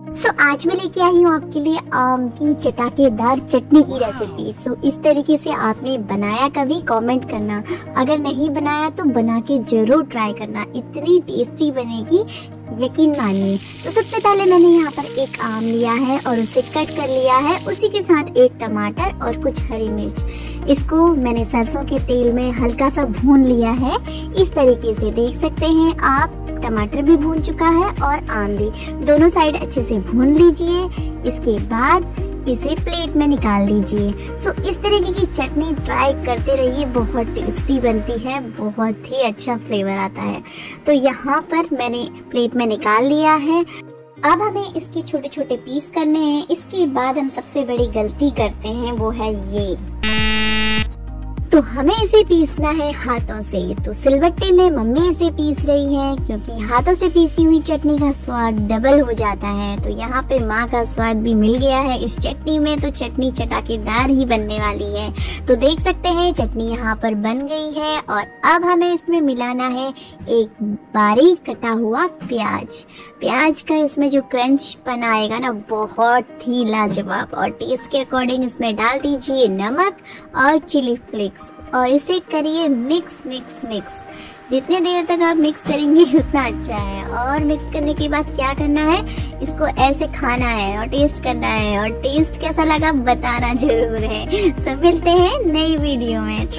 आज मैं लेके आई हूँ आपके लिए आम की चटाकेदार चटनी की रेसिपी। इस तरीके से आपने बनाया कभी? कमेंट करना। अगर नहीं बनाया तो बना के जरूर ट्राई करना, इतनी टेस्टी बनेगी, यकीन मानिए। तो सबसे पहले मैंने यहाँ पर एक आम लिया है और उसे कट कर लिया है। उसी के साथ एक टमाटर और कुछ हरी मिर्च। इसको मैंने सरसों के तेल में हल्का सा भून लिया है। इस तरीके से देख सकते हैं आप, टमाटर भी भून चुका है और आम भी, दोनों साइड अच्छे से भून लीजिए। इसके बाद इसे प्लेट में निकाल लीजिए। इस तरीके की चटनी ट्राई करते रहिए, बहुत टेस्टी बनती है, बहुत ही अच्छा फ्लेवर आता है। तो यहाँ पर मैंने प्लेट में निकाल लिया है। अब हमें इसके छोटे छोटे पीस करने हैं। इसके बाद हम सबसे बड़ी गलती करते हैं, वो है ये। तो हमें इसे पीसना है हाथों से। तो सिलबट्टे में मम्मी इसे पीस रही है, क्योंकि हाथों से पीसी हुई चटनी का स्वाद डबल हो जाता है। तो यहाँ पे माँ का स्वाद भी मिल गया है इस चटनी में। तो चटनी चटाकेदार ही बनने वाली है। तो देख सकते हैं चटनी यहाँ पर बन गई है। और अब हमें इसमें मिलाना है एक बारीक कटा हुआ प्याज। प्याज का इसमें जो क्रंच पन आएगा ना, बहुत ही लाजवाब। और टेस्ट के अकॉर्डिंग इसमें डाल दीजिए नमक और चिली फ्लेक्स और इसे करिए मिक्स मिक्स मिक्स। जितने देर तक आप मिक्स करेंगे उतना अच्छा है। और मिक्स करने के बाद क्या करना है, इसको ऐसे खाना है और टेस्ट करना है। और टेस्ट कैसा लगा बताना जरूर है। सब मिलते हैं नई वीडियो में।